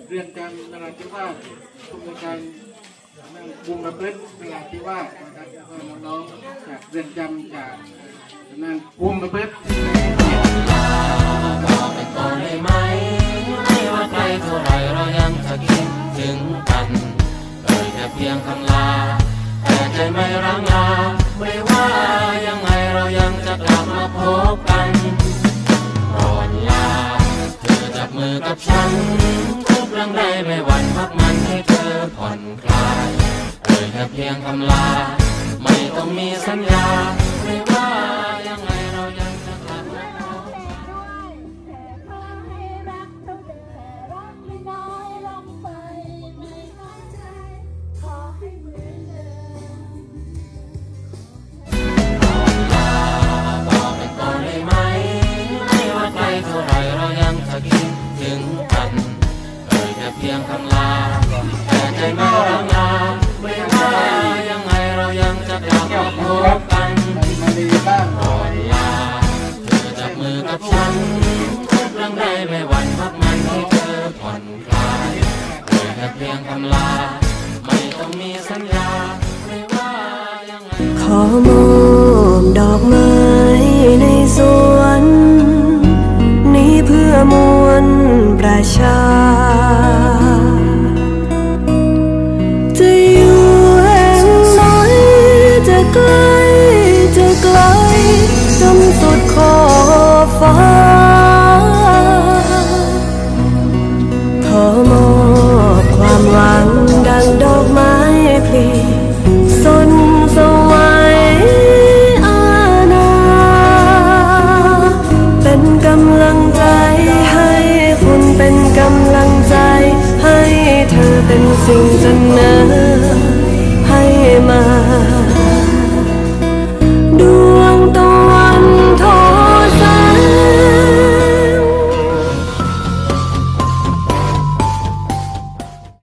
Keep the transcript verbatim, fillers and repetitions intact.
เรือนจำนราธิวาสผู้บริการบุญประพฤตินราธิวาสนะครับแล้วก็น้องๆจากเรือนจำจากนั่นบุญประพฤติบอกไปก่อนได้ไหมไม่ว่าไกลเท่าไรเรายังจะคิดถึงกันเอ่ยแค่เพียงคำลาแต่ใจไม่ร้างลาไม่ว่ายังไงเรายังจะกลับมาพบกันก่อนลาเธอจับมือกับฉันทุกเรื่องใดไม่หวั่นพักมันให้เธอผ่อนคลายเอ่ยแค่เพียงคำลาไม่ต้องมีสัญญาไม่ว่ายังไงเรายังจะกลับมาพบคิดถึงกันเอ่ยแค่เพียงคำลาแต่ใจไม่ร้างลาไม่ว่ายังไงเรายังจะกลับมาพบกันก่อนลาเธอจับมือกับฉันทุกเรื่องใดไม่หวั่นพักมันให้เธอผ่อนคลายเอ่ยแค่เพียงคำลาไม่ต้องมีสัญญาไม่ว่ายังไงขอมอบดอกไม้ในสวนนี้เพื่อมวลประชาจะอยู่แห่งไหนจะไกลจะไกลจนสุดขอบฟ้าขอมอบความหวังดังดอกไม้พลีสนสวัยอาณาเป็นกำลังใจให้คุณเป็นกำลังใจให้เธอเป็นสิ่งเสนอให้มา